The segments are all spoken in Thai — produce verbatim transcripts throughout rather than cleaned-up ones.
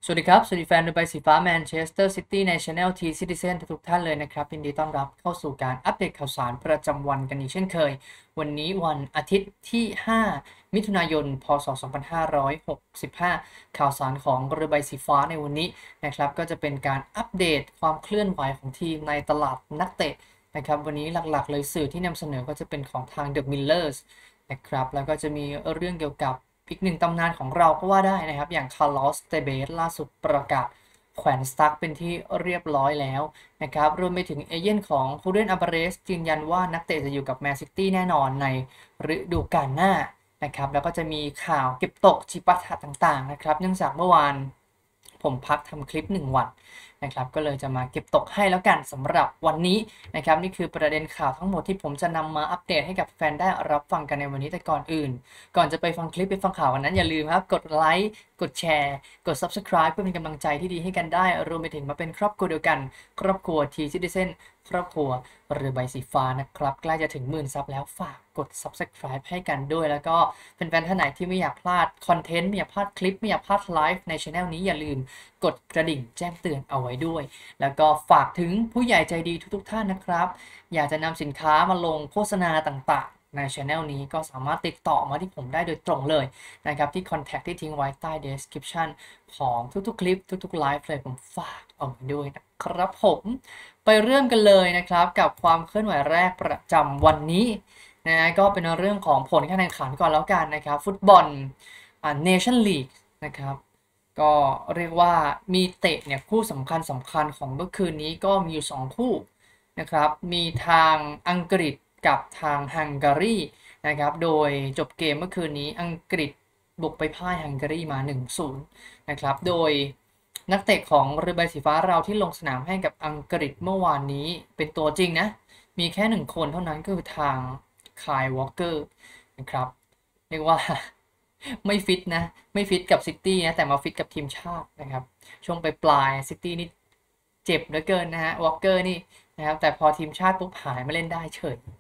สวัสดีครับสวัสดีแฟนเรือใบสีฟ้าแมนเชสเตอร์ซิตี้ใน Channel T Citizen ทุกท่านเลยนะครับยินดีต้อนรับเข้าสู่การอัปเดตข่าวสารประจำวันกันอีกเช่นเคยวันนี้วันอาทิตย์ที่ห้ามิถุนายนพศสองพันห้าร้อยหกสิบห้าข่าวสารของเรือใบสีฟ้าในวันนี้นะครับก็จะเป็นการอัปเดตความเคลื่อนไหวของทีมในตลาดนักเตะนะครับวันนี้หลักๆเลยสื่อที่นำเสนอก็จะเป็นของทาง The Millers นะครับแล้วก็จะมีเรื่องเกี่ยวกับอีกหนึ่งตำนานของเราก็ว่าได้นะครับอย่างคาร์ลอสเตเบสล่าสุดประกาศแขวนสตั๊กเป็นที่เรียบร้อยแล้วนะครับรวมไปถึงเอเย่นของฮูเดนอัลวาเรสยืนยันว่านักเตะจะอยู่กับแมนซิตี้แน่นอนในฤดูกาลหน้านะครับแล้วก็จะมีข่าวเก็บตกจิปาถะต่างๆนะครับเนื่องจากเมื่อวานผมพักทำคลิปหนึ่งวันนะครับก็เลยจะมาเก็บตกให้แล้วกันสำหรับวันนี้นะครับนี่คือประเด็นข่าวทั้งหมดที่ผมจะนำมาอัปเดตให้กับแฟนได้รับฟังกันในวันนี้แต่ก่อนอื่นก่อนจะไปฟังคลิปไปฟังข่าวกันนั้นอย่าลืมครับกดไลค์กดแชร์กด Subscribe เพื่อเป็นกำลังใจที่ดีให้กันได้รวมไปถึงมาเป็นครอบครัวเดียวกันครอบครัว T Citizen ครอบครัวเรือใบสีฟ้านะครับใกล้จะถึงหมื่นซับแล้วฝากกด Subscribe ให้กันด้วยแล้วก็แฟนๆท่านไหนที่ไม่อยากพลาดคอนเทนต์ไม่อยากพลาดคลิปไม่อยากพลาดไลฟ์ใน Channel นี้อย่าลืมกดกระดิ่งแจ้งเตือนเอาไว้ด้วยแล้วก็ฝากถึงผู้ใหญ่ใจดีทุกๆท่านนะครับอยากจะนำสินค้ามาลงโฆษณาต่างๆใน Channel นี้ก็สามารถติดต่อมาที่ผมได้โดยตรงเลยนะครับที่ Contact ที่ทิ้งไว้ใต้ Description ของทุกๆคลิปทุกๆไลฟ์เลยผมฝากเอาไว้ด้วยนะครับผมไปเริ่มกันเลยนะครับกับความเคลื่อนไหวแรกประจำวันนี้นะก็เป็นเรื่องของผลการแข่งขันก่อนแล้วกันนะครับฟุตบอลอ่า Nation League นะครับก็เรียกว่ามีเตะเนี่ยคู่สำคัญสำคัญของเมื่อคืนนี้ก็มีอยู่สองคู่นะครับมีทางอังกฤษกับทางฮังการีนะครับโดยจบเกมเมื่อคืนนี้อังกฤษบุกไปพ่ายฮังการีมา หนึ่งศูนย์ นะครับโดยนักเตะของเรือใบสีฟ้าเราที่ลงสนามให้กับอังกฤษเมื่อวานนี้เป็นตัวจริงนะมีแค่หนึ่งคนเท่านั้นก็คือทางคายวอลเกอร์นะครับเรียกว่าไม่ฟิตนะไม่ฟิตกับซิตี้นะแต่มาฟิตกับทีมชาตินะครับช่วงไปปลายซิตี้นี่เจ็บเหลือเกินนะฮะวอลเกอร์นี่นะครับแต่พอทีมชาติปุ๊บหายมาเล่นได้เฉย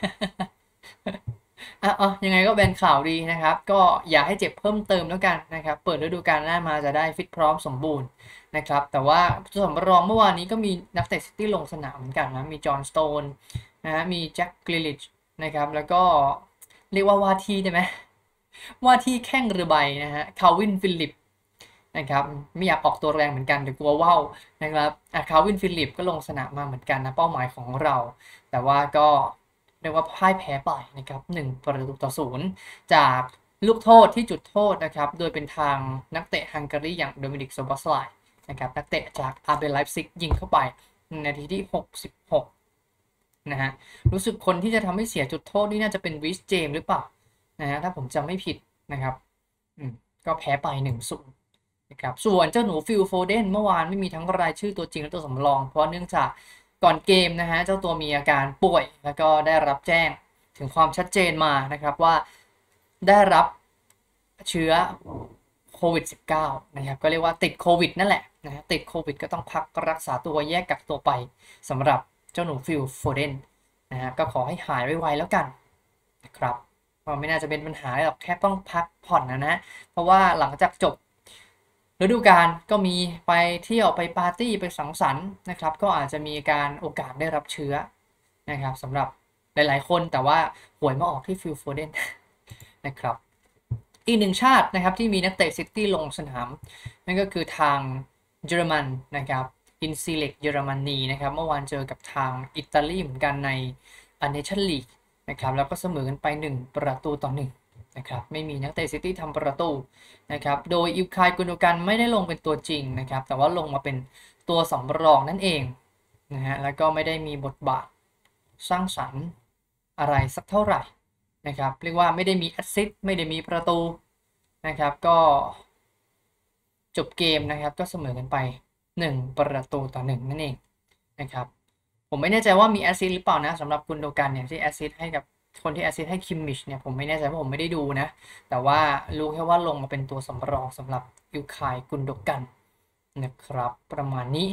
อ่ะอ๋อยังไงก็เป็นข่าวดีนะครับก็อย่าให้เจ็บเพิ่มเติมแล้วกันนะครับเปิดฤดูกาลหน้ามาจะได้ฟิตพร้อมสมบูรณ์นะครับแต่ว่าสำรองเมื่อวานนี้ก็มีนักเตะซิตี้ลงสนามเหมือนกันนะมีจอห์นสโตนนะฮะมีแจ็คกริลิชนะครับแล้วก็เรียกว่าว่าที่ได้ไหมว่าที่แข้งเรือใบนะฮะคาวินฟิลิปนะครับไม่อยากออกตัวแรงเหมือนกันเดี๋ยวกลัวว่าวนะครับอ่ะคาวินฟิลิปก็ลงสนามมาเหมือนกันนะเป้าหมายของเราแต่ว่าก็เรียกว่าพ่ายแพ้ไปนะครับหนึ่งประตูต่อศูนย์จากลูกโทษที่จุดโทษนะครับโดยเป็นทางนักเตะฮังการีอย่างโดมินิกโซบอสไลนะครับนักเตะจากอาร์เบไลฟ์ซิกยิงเข้าไปในนาทีที่หกสิบหกนะฮะรู้สึกคนที่จะทำให้เสียจุดโทษนี่น่าจะเป็นวิสเจมหรือเปล่านะฮะถ้าผมจำไม่ผิดนะครับอืมก็แพ้ไปหนึ่งศูนย์นะครับส่วนเจ้าหนูฟิลโฟเดนเมื่อวานไม่มีทั้งรายชื่อตัวจริงและตัวสำรองเพราะเนื่องจากก่อนเกมนะฮะเจ้าตัวมีอาการป่วยแล้วก็ได้รับแจ้งถึงความชัดเจนมานะครับว่าได้รับเชื้อโควิด สิบเก้า นะครับก็เรียกว่าติดโควิดนั่นแหละนะฮะติดโควิดก็ต้องพักรักษาตัวแยกกักตัวไปสำหรับเจ้าหนูฟิลโฟเดนนะฮะก็ขอให้หายไวๆแล้วกันนะครับก็ไม่น่าจะเป็นปัญหาหรอกแค่ต้องพักผ่อนนะนะเพราะว่าหลังจากจบฤดูกาลก็มีไปเที่ยวไปปาร์ตี้ไปสังสรรค์นะครับก็อาจจะมีการโอกาสได้รับเชื้อนะครับสำหรับหลายๆคนแต่ว่าหวยมาออกที่ฟิลโฟเดนนะครับอีกหนึ่งชาตินะครับที่มีนักเตะซิตี้ลงสนามนั่นก็คือทางเยอรมันนะครับอินซีเล็กเยอรมนีนะครับเมื่อวานเจอกับทางอิตาลีเหมือนกันในเนชั่นลีกนะครับแล้วก็เสมอกันไปหนึ่งประตูต่อหนึ่งนะครับไม่มีนักเตะซิตี้ทำประตูนะครับโดยอิลคายกุนโดกันไม่ได้ลงเป็นตัวจริงนะครับแต่ว่าลงมาเป็นตัวสำรองนั่นเองนะฮะแล้วก็ไม่ได้มีบทบาทสร้างสรรค์อะไรสักเท่าไหร่นะครับเรียกว่าไม่ได้มีแอสซิสต์ไม่ได้มีประตูนะครับก็จบเกมนะครับก็เสมอกันไปหนึ่งประตูต่อหนึ่งนั่นเองนะครับผมไม่แน่ใจว่ามีแอสซิสต์หรือเปล่านะสำหรับกุนโดกันเนี่ยที่แอสซิสต์ให้กับคนที่แอสซิสต์ให้คิมมิชเนี่ยผมไม่แน่ใจเพราะผมไม่ได้ดูนะแต่ว่ารู้แค่ว่าลงมาเป็นตัวสำรองสำหรับอิลคายกุนโดกันนะครับประมาณนี้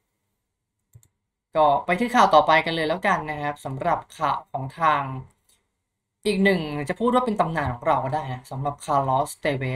ก็ไปที่ข่าวต่อไปกันเลยแล้วกันนะครับสำหรับข่าวของทาง อีกหนึ่งจะพูดว่าเป็นตำนานของเราก็ได้นะสำหรับคาร์ลอสเตเวส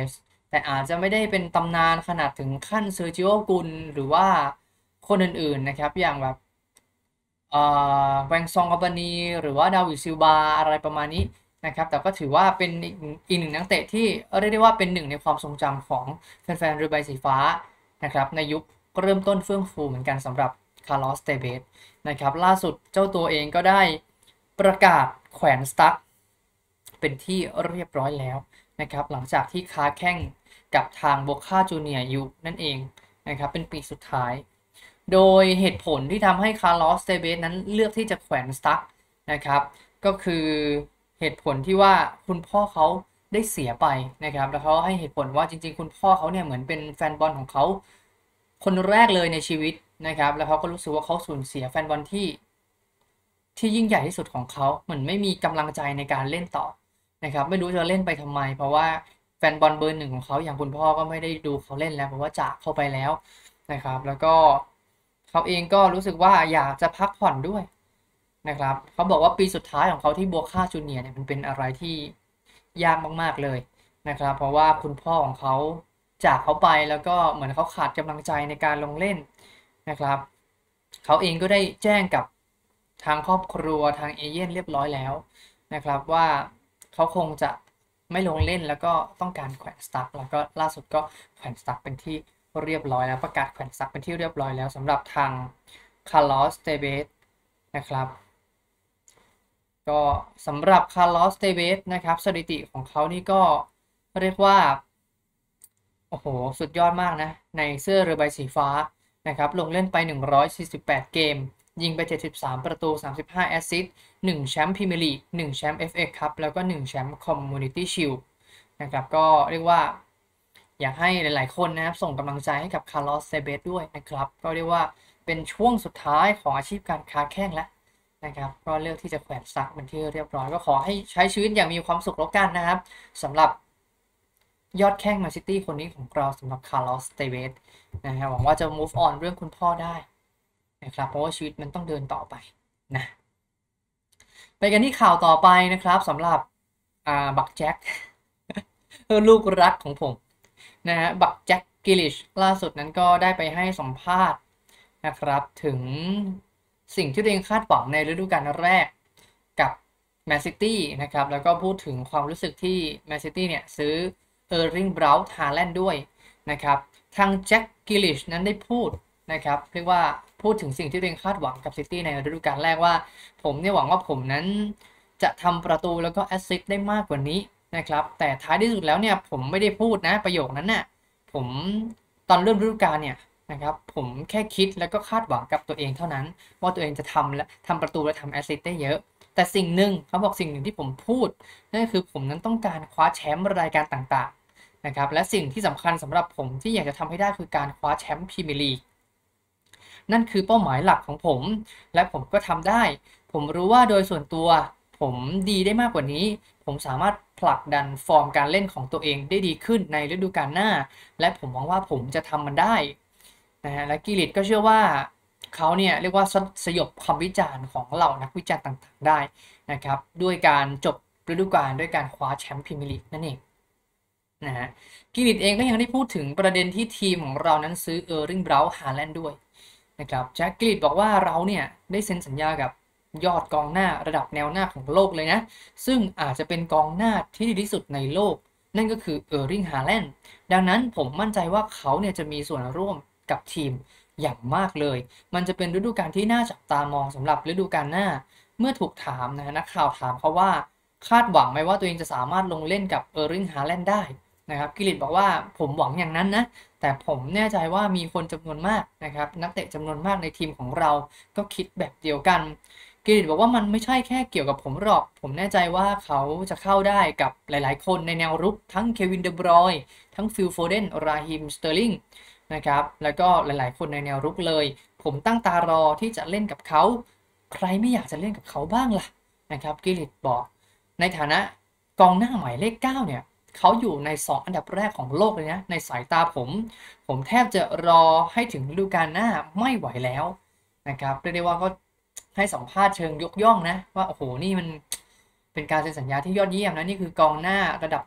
แต่อาจจะไม่ได้เป็นตำนานขนาดถึงขั้นเซอร์จิโอกุลหรือว่าคนอื่นๆนะครับอย่างแบบเอ่อแวงซองกาบานีหรือว่าดาวิดซิลบาอะไรประมาณนี้นะครับแต่ก็ถือว่าเป็นอีกอีกหนึ่งนักเตะที่เรียกได้ว่าเป็นหนึ่งในความทรงจำของแฟนๆเรือใบสีฟ้านะครับในยุคเริ่มต้นเฟื่องฟูเหมือนกันสำหรับคาร์ลอสเตเบสนะครับล่าสุดเจ้าตัวเองก็ได้ประกาศแขวนสตั๊ดเป็นที่เรียบร้อยแล้วนะครับหลังจากที่ค้าแข่งกับทางโบคาจูเนียร์อยู่นั่นเองนะครับเป็นปีสุดท้ายโดยเหตุผลที่ทำให้คาร์ลอสเตเบสนั้นเลือกที่จะแขวนสตั๊ดนะครับก็คือเหตุผลที่ว่าคุณพ่อเขาได้เสียไปนะครับแล้วเขาให้เหตุผลว่าจริงๆคุณพ่อเขาเนี่ยเหมือนเป็นแฟนบอลของเขาคนแรกเลยในชีวิตนะครับแล้วเขาก็รู้สึกว่าเขาสูญเสียแฟนบอลที่ที่ยิ่งใหญ่ที่สุดของเขาเหมือนไม่มีกำลังใจในการเล่นต่อนะครับไม่รู้จะเล่นไปทำไมเพราะว่าแฟนบอลเบอร์หนึ่งของเขาอย่างคุณพ่อก็ไม่ได้ดูเขาเล่นแล้วเพราะว่าจากเข้าไปแล้วนะครับแล้วก็เขาเองก็รู้สึกว่าอยากจะพักผ่อนด้วยนะครับเขาบอกว่าปีสุดท้ายของเขาที่โบคาจูเนียร์เนี่ยมันเป็นอะไรที่ยากมากๆเลยนะครับเพราะว่าคุณพ่อของเขาจากเขาไปแล้วก็เหมือนเขาขาดกำลังใจในการลงเล่นนะครับเขาเองก็ได้แจ้งกับทางครอบครัวทางเอเย่นเรียบร้อยแล้วนะครับว่าเขาคงจะไม่ลงเล่นแล้วก็ต้องการแขวนสตั๊กแล้วก็ล่าสุดก็แขวนสตั๊กเป็นที่เรียบร้อยแล้วประกาศแขวนสตั๊กเป็นที่เรียบร้อยแล้วสำหรับทางคาร์ลอสเตเบสนะครับก็สำหรับคาร์ลอสเตเบสนะครับสถิติของเขานี่ก็เรียกว่าโอ้โหสุดยอดมากนะในเสื้อเรือใบสีฟ้านะครับลงเล่นไปหนึ่งร้อยสี่สิบแปดเกมยิงไปเจ็ดสิบสามประตูสามสิบห้าแอสซิสต์หนึ่งแชมป์พรีเมียร์ลีกหนึ่งแชมป์ เอฟ เอ คัพแล้วก็หนึ่งแชมป์คอมมูนิตี้ชิลด์นะครับก็เรียกว่าอยากให้หลายๆคนนะครับส่งกำลังใจให้กับคาร์ลอสเซเบสด้วยนะครับก็เรียกว่าเป็นช่วงสุดท้ายของอาชีพการค้าแข้งแล้วนะครับก็เลือกที่จะแขวนซักเป็นที่เรียบร้อยก็ขอให้ใช้ชีวิตอย่างมีความสุขแล้วกันนะครับสำหรับยอดแข้งแมนซิตี้คนนี้ของเราสำหรับคาร์ลอสเตเบสนะครับหวังว่าจะ move on เรื่องคุณพ่อได้นะครับเพราะว่าชีวิตมันต้องเดินต่อไปนะไปกันที่ข่าวต่อไปนะครับสำหรับอ่าบักแจ็ค เออลูกรักของผมนะฮะบักแจ็คกิลิชล่าสุดนั้นก็ได้ไปให้สัมภาษณ์นะครับถึงสิ่งที่ตัวเองคาดหวังในฤดูกาลแรกกับแมนซิตี้นะครับแล้วก็พูดถึงความรู้สึกที่แมนซิตี้เนี่ยซื้อเออร์ลิงบราวน์ฮาแลนด์ด้วยนะครับทางแจ็คกิลิชนั้นได้พูดนะครับเรียกว่าพูดถึงสิ่งที่ตัวเองคาดหวังกับซิตี้ในฤดูกาลแรกว่าผมเนี่ยหวังว่าผมนั้นจะทำประตูแล้วก็แอสซิสต์ได้มากกว่านี้นะครับแต่ท้ายที่สุดแล้วเนี่ยผมไม่ได้พูดนะประโยคนั้นน่ะผมตอนเริ่มฤดูกาลเนี่ยนะครับผมแค่คิดแล้วก็คาดหวังกับตัวเองเท่านั้นว่าตัวเองจะทำและทำประตูและทำแอสซิสต์ได้เยอะแต่สิ่งหนึ่งเขาบอกสิ่งหนึ่งที่ผมพูดนั่นก็คือผมนั้นต้องการคว้าแชมป์รายการต่างๆนะครับและสิ่งที่สำคัญสำหรับผมที่อยากจะทำให้ได้คือการคว้าแชมป์พรีเมียร์ลีกนั่นคือเป้าหมายหลักของผมและผมก็ทำได้ผมรู้ว่าโดยส่วนตัวผมดีได้มากกว่านี้ผมสามารถผลักดันฟอร์มการเล่นของตัวเองได้ดีขึ้นในฤดูกาลหน้าและผมหวังว่าผมจะทำมันได้นะฮะและกิริตก็เชื่อว่าเขาเนี่ยเรียกว่าสยบคำวิจารณ์ของเหล่านักวิจารณ์ต่างๆได้นะครับด้วยการจบฤดูกาลด้วยการคว้าแชมป์พรีเมียร์ลีกนั่นเองนะฮะกิริตเองก็ยังได้พูดถึงประเด็นที่ทีมของเรานั้นซื้อเออร์ลิงบราวน์ฮาแลนด์ด้วยนะครับแจ็คกิริตบอกว่าเราเนี่ยได้เซ็นสัญญากับยอดกองหน้าระดับแนวหน้าของโลกเลยนะซึ่งอาจจะเป็นกองหน้าที่ดีที่สุดในโลกนั่นก็คือเออร์ลิงฮาแลนด์ดังนั้นผมมั่นใจว่าเขาเนี่ยจะมีส่วนร่วมกับทีมอย่างมากเลยมันจะเป็นฤดูกาลที่น่าจับตามองสำหรับฤดูกาลหน้าเมื่อถูกถามนะนักข่าวถามเขาว่าคาดหวังไหมว่าตัวเองจะสามารถลงเล่นกับเออร์ลิงฮาแลนด์ได้นะครับกิริตบอกว่าผมหวังอย่างนั้นนะแต่ผมแน่ใจว่ามีคนจำนวนมากนะครับนักเตะจำนวนมากในทีมของเราก็คิดแบบเดียวกันกิริตบอกว่ามันไม่ใช่แค่เกี่ยวกับผมหรอกผมแน่ใจว่าเขาจะเข้าได้กับหลายๆคนในแนวรุกทั้งเควินเดบรอยน์ทั้งฟิลโฟเดนราฮิมสเตอร์ลิงนะครับแล้วก็หลายๆคนในแนวรุกเลยผมตั้งตารอที่จะเล่นกับเขาใครไม่อยากจะเล่นกับเขาบ้างล่ะนะครับกิริตบอกในฐานะกองหน้าหมายเลขเก้าเนี่ยเขาอยู่ในสองอันดับแรกของโลกเลยนะในสายตาผมผมแทบจะรอให้ถึงฤดูกาลหน้าไม่ไหวแล้วนะครับเรียกได้ว่าก็ให้สัมภาษณ์เชิงยกย่องนะว่าโอ้โหนี่มันเป็นการเซ็นสัญญาที่ยอดเยี่ยมนะนี่คือกองหน้าระดับ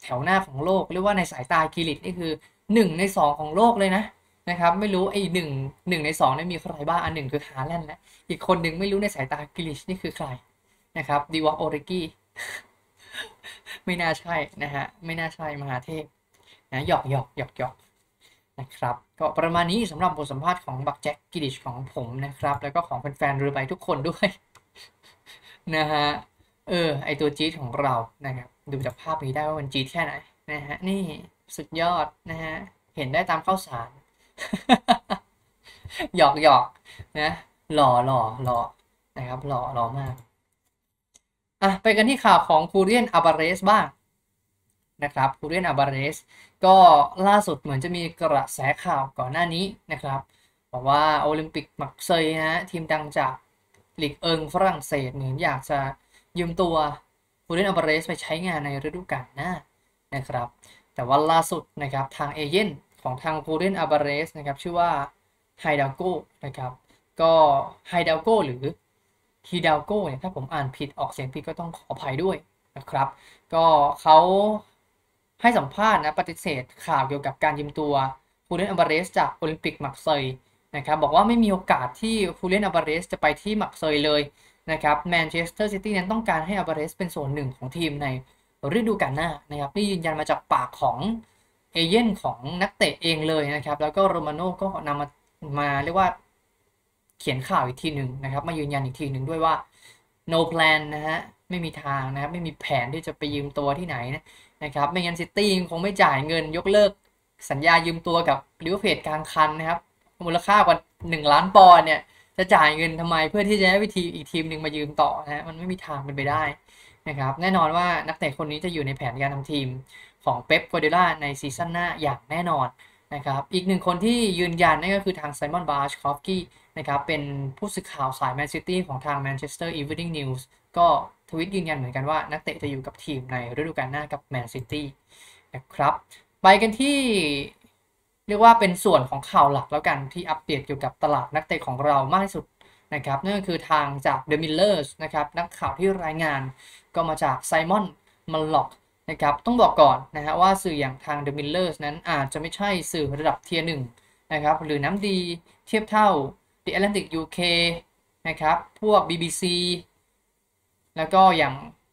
แถวหน้าของโลกเรียกว่าในสายตากิลิชนี่คือหนึ่งในสองของโลกเลยนะนะครับไม่รู้ไอ้หนึ่งหนึ่งในสองนี่มีใครบ้างอันหนึ่งคือฮาแลนด์และอีกคนหนึ่งไม่รู้ในสายตากิลิชนี่คือใครนะครับดีวอร์โอเรกี้ไม่น่าใช่นะฮะไม่น่าใช่มหาเทพนะหยอกหยอกหยอกหยอกนะครับก็ประมาณนี้สำหรับบทสัมภาษณ์ของบักแจ็คกิลิชของผมนะครับแล้วก็ของแฟนๆเรือใบทุกคนด้วยนะฮะเออไอตัวจี๊ดของเรานะครับดูจากภาพนี้ได้ว่ามันจี๊ดแค่ไหนนะฮะนี่สุดยอดนะฮะเห็นได้ตามข้าวสารหยอกหยอกนะหล่อหล่อหล่อนะครับหล่อหล่อมากอ่ะไปกันที่ข่าวของคูเรียนอาบาเรสบ้างนะครับคูเรียนอาบาเรสก็ล่าสุดเหมือนจะมีกระแสข่าวก่อนหน้านี้นะครับบอกว่าโอลิมปิกมักเซยนะทีมดังจากลีกเอิงฝรั่งเศสเหมือนอยากจะยืมตัวคูเรียนอาบาเรสไปใช้งานในฤดูกาลหน้านะครับแต่ว่าล่าสุดนะครับทางเอเย่นของทางคูเรียนอาบาเรสนะครับชื่อว่าไฮดาโกนะครับก็ไฮดาโกหรือฮิดาโกเนี่ยถ้าผมอ่านผิดออกเสียงผิดก็ต้องขออภัยด้วยนะครับก็เขาให้สัมภาษณ์นะปฏิเสธข่าวเกี่ยวกับการยืมตัวฮูเลียนอัลบาเรสจากโอลิมปิกมักเซยนะครับบอกว่าไม่มีโอกาสที่ฮูเลียนอัลบาเรสจะไปที่มักเซยเลยนะครับแมนเชสเตอร์ซิตี้นั้นต้องการให้อัลบาเรสเป็นส่วนหนึ่งของทีมในฤดูกาลหน้านะครับนี่ยืนยันมาจากปากของเอเย่นของนักเตะเองเลยนะครับแล้วก็โรมาโน่ก็นำมามาเรียกว่าเขียนข่าวอีกทีหนึ่งนะครับมายืนยันอีกทีหนึ่งด้วยว่า no plan นะฮะไม่มีทางนะครับไม่มีแผนที่จะไปยืมตัวที่ไหนนะนะครับไม่งั้นซิตี้คงไม่จ่ายเงินยกเลิกสัญญายืมตัวกับลิเวอร์พูลกลางคันนะครับมูลค่ากว่าหนึ่งล้านปอนด์เนี่ยจะจ่ายเงินทำไมเพื่อที่จะให้วิธีอีกทีมหนึ่งมายืมต่อนะฮะมันไม่มีทางเป็นไปได้นะครับแน่นอนว่านักเตะคนนี้จะอยู่ในแผนการทำทีมของเป๊ป กัวร์ดิโอลาในซีซั่นหน้าอย่างแน่นอนนะครับอีกหนึ่งคนที่ยืนยันนั่นก็คือทางไซมอนบาร์ชคอฟกี้นะครับเป็นผู้สื่อข่าวสายแมนซิตี้ของทาง Manchester Evening News ก็ทวิตยืนยันเหมือนกันว่านักเตะจะอยู่กับทีมในฤดูกาลหน้ากับแมนซิตี้นะครับไปกันที่เรียกว่าเป็นส่วนของข่าวหลักแล้วกันที่อัปเดตเกี่ยวกับตลาดนักเตะของเรามากที่สุดนะครับนั่นก็คือทางจาก The Millers นะครับนักข่าวที่รายงานก็มาจากไซมอนมัลล็อกนะครับต้องบอกก่อนนะฮะว่าสื่ออย่างทาง The Millers นั้นอาจจะไม่ใช่สื่อระดับเทียร์หนึ่งนะครับหรือน้ำดีเทียบเท่า The Atlantic ยู เค นะครับพวก บี บี ซี แล้วก็อย่าง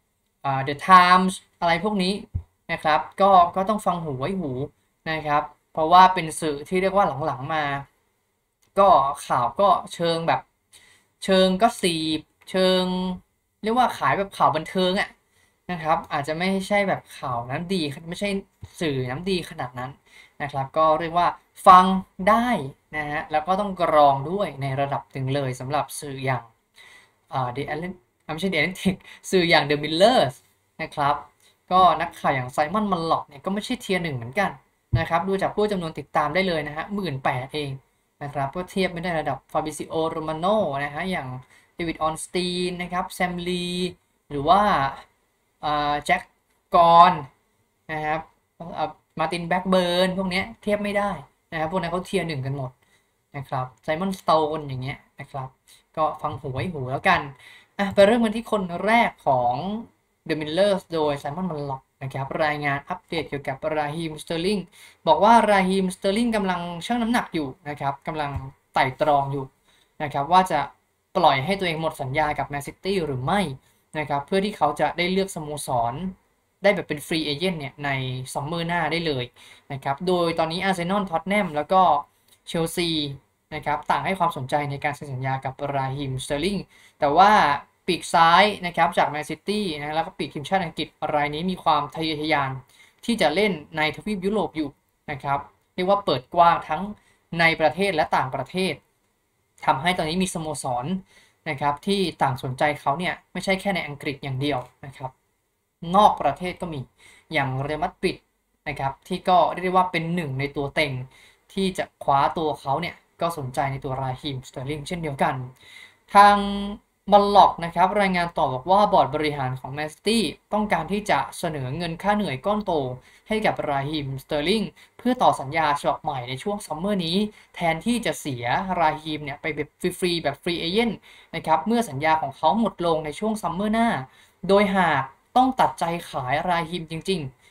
The Times อะไรพวกนี้นะครับก็ก็ต้องฟังหูไว้หูนะครับเพราะว่าเป็นสื่อที่เรียกว่าหลังๆมา ก็ข่าวก็เชิงแบบเชิงก็สีบเชิงเรียกว่าขายแบบข่าวบันเทิงอ่ะนะครับอาจจะไม่ใช่แบบข่าวน้ำดีไม่ใช่สื่อน้ำดีขนาดนั้นนะครับก็เรียกว่าฟังได้นะฮะแล้วก็ต้องกรองด้วยในระดับหนึ่งเลยสำหรับสื่ออย่างอ่า The Atlantic ไม่ใช่ The Atlantic สื่ออย่าง The Millers นะครับก็นักข่าวอย่างไซมอนมันล็อกเนี่ยก็ไม่ใช่เทียร์หนึ่งเหมือนกันนะครับดูจากผู้จำนวนติดตามได้เลยนะฮะหมื่นแปดเองนะครับก็เทียบไม่ได้ระดับฟาบิซิโอโรมาโนนะฮะอย่างเดวิดออนสตีนนะครับแซมลีหรือว่าแจ็คกอนนะครับมาร์ตินแบ็กเบิร์นพวกนี้เทียบไม่ได้นะครับพวกนั้นเขาเทียร์หนึ่งกันหมดนะครับไซมอนสโตนอย่างเงี้ยนะครับก็ฟังหูไว้หูแล้วกันอ่ะไปเริ่มกันที่คนแรกของ The Millers โดยไซมอนมันล็อกนะครับรายงานอัปเดตเกี่ยวกับราฮีมสเตอร์ลิงบอกว่าราฮีมสเตอร์ลิงกำลังชั่งน้ำหนักอยู่นะครับกำลังไต่ตรองอยู่นะครับว่าจะปล่อยให้ตัวเองหมดสัญญากับแมนซิตี้หรือไม่นะครับเพื่อที่เขาจะได้เลือกสโมสรได้แบบเป็นฟรีเอเจนต์เนี่ยในซัมเมอร์หน้าได้เลยนะครับโดยตอนนี้อาร์เซนอลท็อตแนมแล้วก็เชลซีนะครับต่างให้ความสนใจในการเซ็นสัญญากับราฮีมสเตอร์ลิงแต่ว่าปีกซ้ายนะครับจากแมนซิตี้นะแล้วก็ปีกทีมชาติอังกฤษรายนี้มีความทะเยอทะยานที่จะเล่นในทวีปยุโรปอยู่นะครับเรียกว่าเปิดกว้างทั้งในประเทศและต่างประเทศทำให้ตอนนี้มีสโมสรนะครับที่ต่างสนใจเขาเนี่ยไม่ใช่แค่ในอังกฤษอย่างเดียวนะครับนอกประเทศก็มีอย่างเรอัลมาดริดนะครับที่ก็เรียกได้ว่าเป็นหนึ่งในตัวเต็งที่จะคว้าตัวเขาเนี่ยก็สนใจในตัวราฮีมสเตอร์ลิงเช่นเดียวกันทางบอลล็อกนะครับรายงานต่อบอกว่าบอร์ดบริหารของแมนซิตี้ต้องการที่จะเสนอเงินค่าเหนื่อยก้อนโตให้กับราฮีมสเตอร์ลิงเพื่อต่อสัญญาฉบับใหม่ในช่วงซัมเมอร์นี้แทนที่จะเสียราฮีมเนี่ยไปแบบฟรีๆแบบฟรีเอเจนต์นะครับเมื่อสัญญาของเขาหมดลงในช่วงซัมเมอร์หน้าโดยหากต้องตัดใจขายราฮีมจริง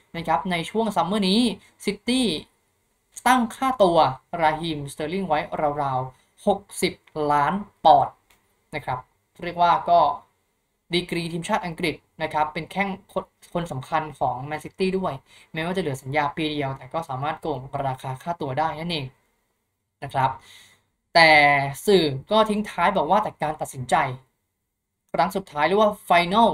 นะครับในช่วงซัมเมอร์นี้ซิตี้ตั้งค่าตัวราฮีมสเตอร์ลิงไว้ราวๆหกสิบล้านปอนด์นะครับเรียกว่าก็ดีกรีทีมชาติอังกฤษนะครับเป็นแข้งคนสำคัญของแมนซิตี้ด้วยแม้ว่าจะเหลือสัญญาปีเดียวแต่ก็สามารถโกงราคาค่าตัวได้นั่นเองนะครับแต่สื่อก็ทิ้งท้ายบอกว่าแต่การตัดสินใจครั้งสุดท้ายเรียกว่า final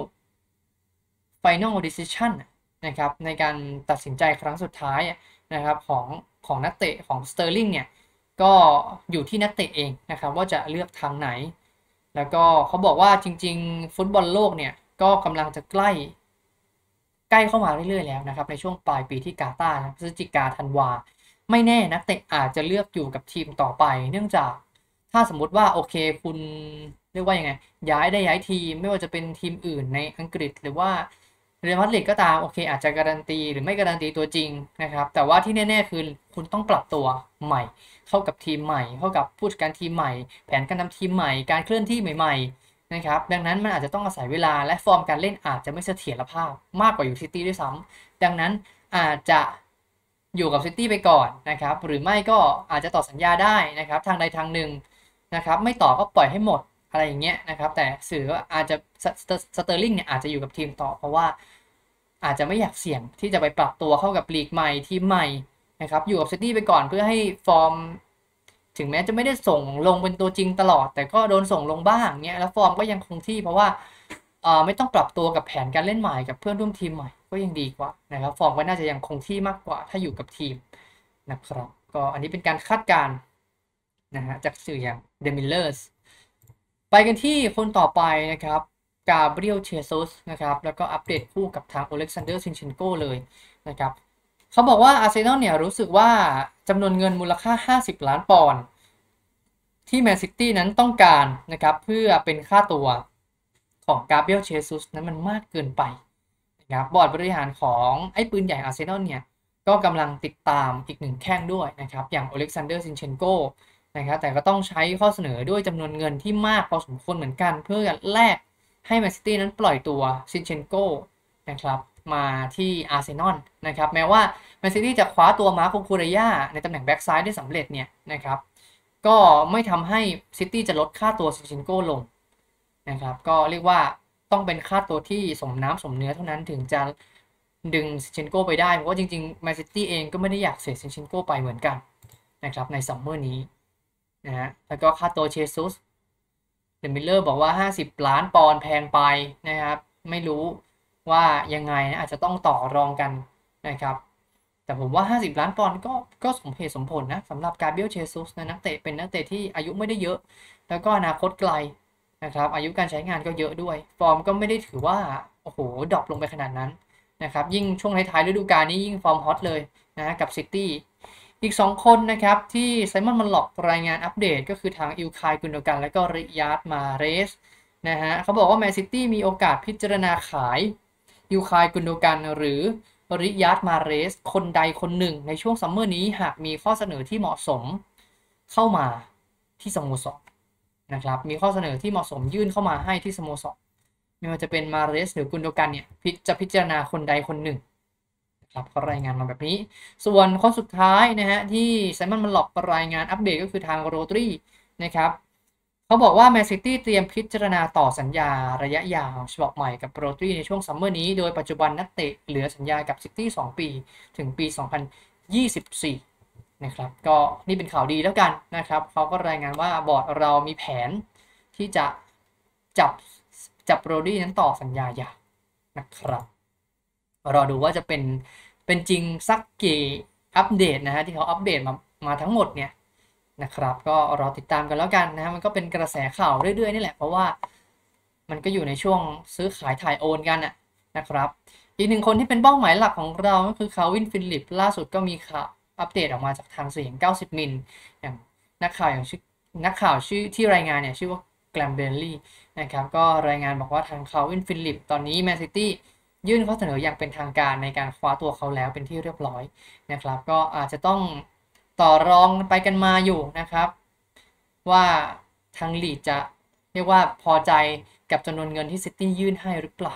final decision นะครับในการตัดสินใจครั้งสุดท้ายนะครับของของนักเตะของสเตอร์ลิงเนี่ยก็อยู่ที่นักเตะเองนะครับว่าจะเลือกทางไหนแล้วก็เขาบอกว่าจริงๆฟุตบอลโลกเนี่ยก็กำลังจะใกล้ใกล้เข้ามาเรื่อยๆแล้วนะครับในช่วงปลายปีที่กาตาร์พฤศจิกาธันวาไม่แน่นักเตะอาจจะเลือกอยู่กับทีมต่อไปเนื่องจากถ้าสมมุติว่าโอเคคุณเรียกว่ายังไงย้ายได้ย้ายทีมไม่ว่าจะเป็นทีมอื่นในอังกฤษหรือว่าเรอัลมาดริดก็ตามโอเคอาจจะการันตีหรือไม่การันตีตัวจริงนะครับแต่ว่าที่แน่ๆคือคุณต้องปรับตัวใหม่เข้ากับทีมใหม่เข้ากับผู้จัดการทีมใหม่แผนการนำทีมใหม่การเคลื่อนที่ใหม่ๆนะครับดังนั้นมันอาจจะต้องอาศัยเวลาและฟอร์มการเล่นอาจจะไม่เสถียรภาพมากกว่าอยู่ซิตี้ด้วยซ้ำดังนั้นอาจจะอยู่กับซิตี้ไปก่อนนะครับหรือไม่ก็อาจจะต่อสัญญาได้นะครับทางใดทางหนึ่งนะครับไม่ต่อก็ปล่อยให้หมดอะไรอย่างเงี้ยนะครับแต่สื่ออาจจะสเตอร์ลิงเนี่ยอาจจะอยู่กับทีมต่อเพราะว่าอาจจะไม่อยากเสี่ยงที่จะไปปรับตัวเข้ากับลีกใหม่ทีมใหม่นะครับอยู่กับซิตี้ไปก่อนเพื่อให้ฟอร์มถึงแม้จะไม่ได้ส่งลงเป็นตัวจริงตลอดแต่ก็โดนส่งลงบ้างเงี้ยแล้วฟอร์มก็ยังคงที่เพราะว่าเอ่อไม่ต้องปรับตัวกับแผนการเล่นใหม่กับเพื่อนร่วมทีมใหม่ก็ยังดีกว่านะครับฟอร์มก็น่าจะยังคงที่มากกว่าถ้าอยู่กับทีมนะครับก็อันนี้เป็นการคาดการณ์นะฮะจากสื่ออย่าง The Millers ไปกันที่คนต่อไปนะครับกาเบรียลเชซุสนะครับแล้วก็อัปเดตคู่กับทางโอเล็กซานเดอร์ซินเชนโกเลยนะครับเขาบอกว่าอาร์เซนอลเนี่ยรู้สึกว่าจำนวนเงินมูลค่าห้าสิบล้านปอนด์ที่แมนซิตี้นั้นต้องการนะครับเพื่อเป็นค่าตัวของกาเบรียลเชซุสนั้นมันมากเกินไปนะครับบอร์ดบริหารของไอ้ปืนใหญ่อาร์เซนอลเนี่ยก็กำลังติดตามอีกหนึ่งแข้งด้วยนะครับอย่างโอเล็กซานเดอร์ซินเชนโกนะครับแต่ก็ต้องใช้ข้อเสนอด้วยจำนวนเงินที่มากพอสมควรเหมือนกันเพื่อแลกให้แมนซิตี้นั้นปล่อยตัวซินเชนโกนะครับมาที่อาร์เซนอลนะครับแม้ว่าแมนซิตี้จะคว้าตัวมาร์โคคูเรย่าในตำแหน่งแบ็กซ้ายได้สำเร็จเนี่ยนะครับก็ไม่ทำให้ซิตี้จะลดค่าตัวซินเชนโกลงนะครับก็เรียกว่าต้องเป็นค่าตัวที่สมน้ำสมเนื้อเท่านั้นถึงจะดึงซินเชนโกไปได้เพราะว่าจริงๆแมนซิตี้เองก็ไม่ได้อยากเสียซินเชนโกไปเหมือนกันนะครับในซัมเมอร์นี้นะฮะแล้วก็ค่าตัวเชซุสเดมิลเลอร์บอกว่าห้าสิบล้านปอนด์แพงไปนะครับไม่รู้ว่ายังไงนะอาจจะต้องต่อรองกันนะครับแต่ผมว่าห้าสิบล้านปอนด์ก็ก็สมเหตุสมผลนะสำหรับกาเบรียลเชซุสนะนักเตะเป็นนักเตะที่อายุไม่ได้เยอะแล้วก็อนาคตไกลนะครับอายุการใช้งานก็เยอะด้วยฟอร์มก็ไม่ได้ถือว่าโอ้โหดรอปลงไปขนาดนั้นนะครับยิ่งช่วงท้ายๆฤดูกาลนี้ยิ่งฟอร์มฮอตเลยนะกับซิตี้อีกสองคนนะครับที่ไซมอนมันหลอกรายงานอัปเดตก็คือทางอิลคายกุนโดกันและก็ริยาดมาเรสนะฮะเขาบอกว่าแมนซิตี้มีโอกาสพิจารณาขายอิลคายกุนโดกันหรือริยาดมาเรสคนใดคนหนึ่งในช่วงซัมเมอร์นี้หากมีข้อเสนอที่เหมาะสมเข้ามาที่สโมสรนะครับมีข้อเสนอที่เหมาะสมยื่นเข้ามาให้ที่สโมสรไม่ว่าจะเป็นมาเรสหรือกุนโดกันเนี่ยจะพิจารณาคนใดคนหนึ่งครับเขารายงานมาแบบนี้ส่วนคนสุดท้ายนะฮะที่ไซมอนมันหลอกรายงานอัปเดตก็คือทางโรดรีนะครับเขาบอกว่าแมนซิตี้เตรียมพิจารณาต่อสัญญาระยะยาวฉบับใหม่กับโรดรีในช่วงซัมเมอร์นี้โดยปัจจุบันนักเตะเหลือสัญญากับซิตี้สองปีถึงปีสองพันยี่สิบสี่นะครับก็นี่เป็นข่าวดีแล้วกันนะครับเขาก็รายงานว่าบอร์ดเรามีแผนที่จะจับจับโรดรีนั้นต่อสัญญายาวนะครับรอดูว่าจะเป็นเป็นจริงสักกี่อัปเดตนะฮะที่เขาอัปเดตมามาทั้งหมดเนี่ยนะครับก็รอติดตามกันแล้วกันนะฮะมันก็เป็นกระแสข่าวเรื่อยๆนี่แหละเพราะว่ามันก็อยู่ในช่วงซื้อขายถ่ายโอนกันนะครับอีกหนึ่งคนที่เป็นเป้าหมายหลักของเราก็คือคาร์วินฟิลิปล่าสุดก็มีข่าวอัปเดตออกมาจากทางเสียงเก้าสิบมิลอย่างนักข่าวอย่างชื่อนักข่าวชื่อที่รายงานเนี่ยชื่อว่าแกลมเบลลี่นะครับก็รายงานบอกว่าทางคาร์วินฟิลิปตอนนี้แมนซิตี้ยื่นข้อเสนออย่างเป็นทางการในการคว้าตัวเขาแล้วเป็นที่เรียบร้อยนะครับก็อาจจะต้องต่อรองไปกันมาอยู่นะครับว่าทางลีดจะเรียกว่าพอใจกับจำนวนเงินที่ซิตี้ยื่นให้หรือเปล่า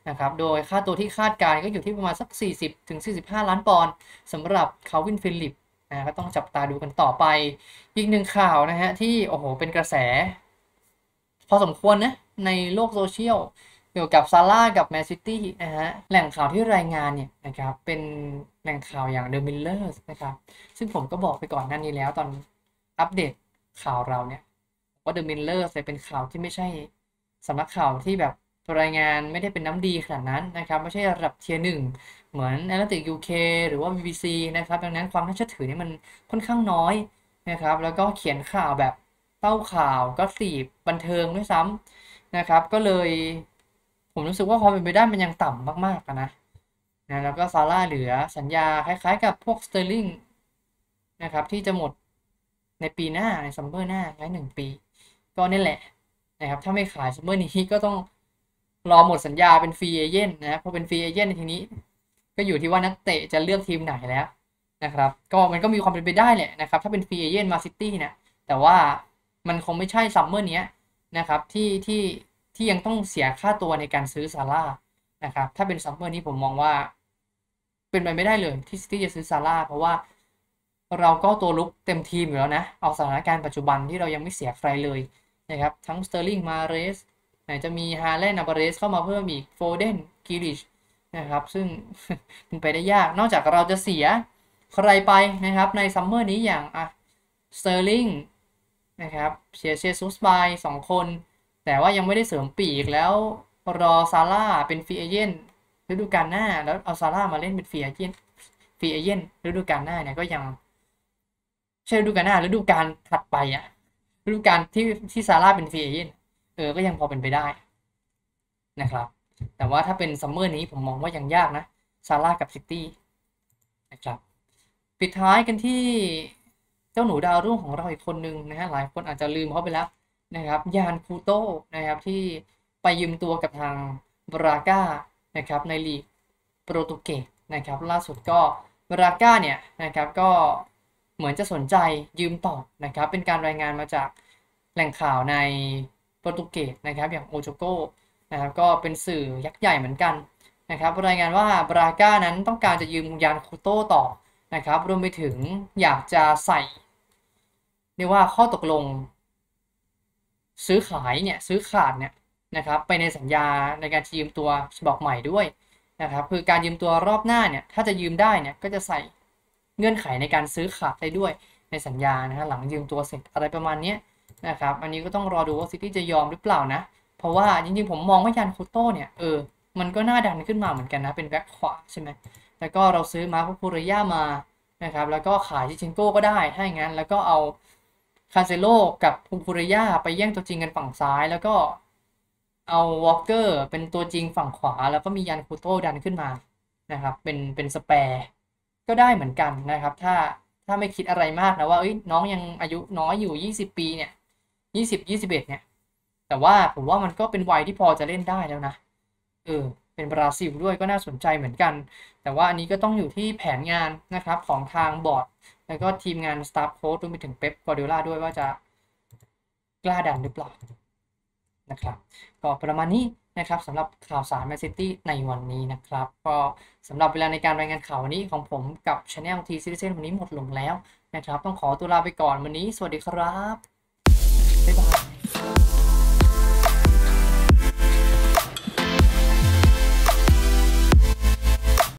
นะครับโดยค่าตัวที่คาดการณ์ก็อยู่ที่ประมาณสักสี่สิบถึงสี่สิบห้าล้านปอนด์สำหรับคาร์วินฟิลิปนะก็ต้องจับตาดูกันต่อไปอีกหนึ่งข่าวนะฮะที่โอ้โหเป็นกระแสพอสมควรนะในโลกโซเชียลเกี่ยวกับซาร่ากับแมนซิตี้นะฮะแหล่งข่าวที่รายงานเนี่ยนะครับเป็นแหล่งข่าวอย่างเดอะมิลเลอร์นะครับซึ่งผมก็บอกไปก่อนหน้านี้แล้วตอนอัปเดตข่าวเราเนี่ยว่าเดอะมิลเลอร์เป็นข่าวที่ไม่ใช่สำนักข่าวที่แบบรายงานไม่ได้เป็นน้ำดีขนาดนั้นนะครับไม่ใช่ระดับเทียร์หนึ่งเหมือน Analytics ยู เค หรือว่า บี บี ซี นะครับดังนั้นความน่าเชื่อถือนี่มันค่อนข้างน้อยนะครับแล้วก็เขียนข่าวแบบเต้าข่าวก็สีบบันเทิงด้วยซ้ำนะครับก็เลยผมรู้สึกว่าความเป็นไปได้มันยังต่ำมากๆนะนะแล้วก็ซาร่าเหลือสัญญาคล้ายๆกับพวกสเตอร์ลิงนะครับที่จะหมดในปีหน้าในซัมเมอร์หน้าแค่หนึ่งปีก็นี่แหละนะครับถ้าไม่ขายซัมเมอร์นี้ก็ต้องรอหมดสัญญาเป็นฟรีเอเจนต์นะพอเป็นฟรีเอเจนต์ในทีนี้ก็อยู่ที่ว่านักเตะจะเลือกทีมไหนแล้วนะครับก็มันก็มีความเป็นไปได้แหละนะครับถ้าเป็นฟรีเอเจนต์มาซิตี้เนี่ยแต่ว่ามันคงไม่ใช่ซัมเมอร์นี้นะครับที่ที่ที่ยังต้องเสียค่าตัวในการซื้อซาร่านะครับถ้าเป็นซัมเมอร์นี้ผมมองว่าเป็นไปไม่ได้เลยที่ซิตี้จะซื้อซาร่าเพราะว่าเราก็ตัวลุกเต็มทีมอยู่แล้วนะเอาสถานการณ์ปัจจุบันที่เรายังไม่เสียใครเลยนะครับทั้งสเตอร์ลิงมาเรสไหนจะมีฮาแลนด์อัลวาเรสเข้ามาเพิ่มอีกโฟเดนกิลิชนะครับซึ่ง เป็นไปได้ยากนอกจากเราจะเสียใครไปนะครับในซัมเมอร์นี้อย่างอ่ะสเตอร์ลิงนะครับเสียเชซุสไปสองคนแต่ว่ายังไม่ได้เสริมปีกแล้วรอซาร่าเป็นฟรีเอเจนต์ฤดูกาลหน้าแล้วเอาซาร่ามาเล่นเป็นฟรีเอเจนต์ฟรีเอเจนต์ฤดูกาลหน้าเนี่ยก็ยังใช่ฤดูกาลหน้าฤดูกาลถัดไปอ่ะฤดูกาลที่ที่ซาร่าเป็นฟรีเอเจนต์เออก็ยังพอเป็นไปได้นะครับแต่ว่าถ้าเป็นซัมเมอร์นี้ผมมองว่ายังยากนะซาร่ากับซิตี้นะครับปิดท้ายกันที่เจ้าหนูดาวรุ่งของเราอีกคนนึงนะฮะหลายคนอาจจะลืมเขาไปแล้วนะครับยานคูโต้นะครับที่ไปยืมตัวกับทางบราก้านะครับในลีกโปรตุเกสนะครับล่าสุดก็บราก้าเนี่ยนะครับก็เหมือนจะสนใจยืมต่อนะครับเป็นการรายงานมาจากแหล่งข่าวในโปรตุเกสนะครับอย่างโอโจโกนะครับก็เป็นสื่อยักษ์ใหญ่เหมือนกันนะครับรายงานว่าบราก้านั้นต้องการจะยืมยานคูโต้ต่อนะครับรวมไปถึงอยากจะใส่เรียกว่าข้อตกลงซื้อขายเนี่ยซื้อขาดเนี่ยนะครับไปในสัญญาในการยืมตัวฉบับใหม่ด้วยนะครับคือการยืมตัวรอบหน้าเนี่ยถ้าจะยืมได้เนี่ยก็จะใส่เงื่อนไขในการซื้อขาดได้ด้วยในสัญญานะฮะหลังยืมตัวเสร็จอะไรประมาณนี้นะครับอันนี้ก็ต้องรอดูว่าซิตี้จะยอมหรือเปล่านะเพราะว่าจริงๆผมมองว่ายานคูโต้เนี่ยเออมันก็น่าดันขึ้นมาเหมือนกันนะเป็นแบ็คขวาใช่ไหมแล้วก็เราซื้อมาร์โคคูเรย่ามานะครับแล้วก็ขายจิชินโก้ก็ได้ถ้าอย่างนั้นแล้วก็เอาคาเซโลกับคูคูเรย่าไปแย่งตัวจริงกันฝั่งซ้ายแล้วก็เอาวอลเกอร์เป็นตัวจริงฝั่งขวาแล้วก็มียานคูโต้ดันขึ้นมานะครับเป็นเป็นสเปร์ก็ได้เหมือนกันนะครับถ้าถ้าไม่คิดอะไรมากนะว่าเอ้ยน้องยังอายุน้อยอยู่ยี่สิบปีเนี่ยยี่สิบ ยี่สิบเอ็ดเนี่ยแต่ว่าผมว่ามันก็เป็นวัยที่พอจะเล่นได้แล้วนะเออเป็นบราซิลด้วยก็น่าสนใจเหมือนกันแต่ว่าอันนี้ก็ต้องอยู่ที่แผนงานนะครับของทางบอร์ดแล้วก็ทีมงานสตาฟโค้ชรวมไปถึงเป๊ปกวาร์ดิโอลาด้วยว่าจะกล้าดันหรือเปล่านะครับก็ประมาณนี้นะครับสำหรับข่าวสารแมนซิตี้ในวันนี้นะครับก็สำหรับเวลาในการรายงานข่าววันนี้ของผมกับ Channel ที Citizen วันนี้หมดลงแล้วนะครับต้องขอตัวลาไปก่อนวันนี้สวัสดีครับบ๊ายบาย